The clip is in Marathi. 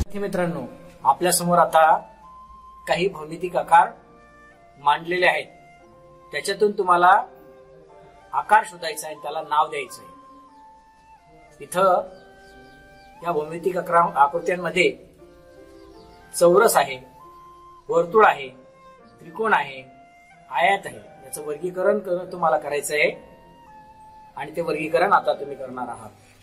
मित्रांनो, आपल्या समोर आता काही भौमितिक आकार मांडलेले आहेत. त्याच्यातून तुम्हाला आकार शोधायचा आहे, त्याला नाव द्यायचं आहे. इथं या भौमितिक आकृत्यांमध्ये चौरस आहे, वर्तुळ आहे, त्रिकोण आहे, आयत आहे. याचं वर्गीकरण तुम्हाला करायचं आहे आणि ते वर्गीकरण आता तुम्ही करणार आहात.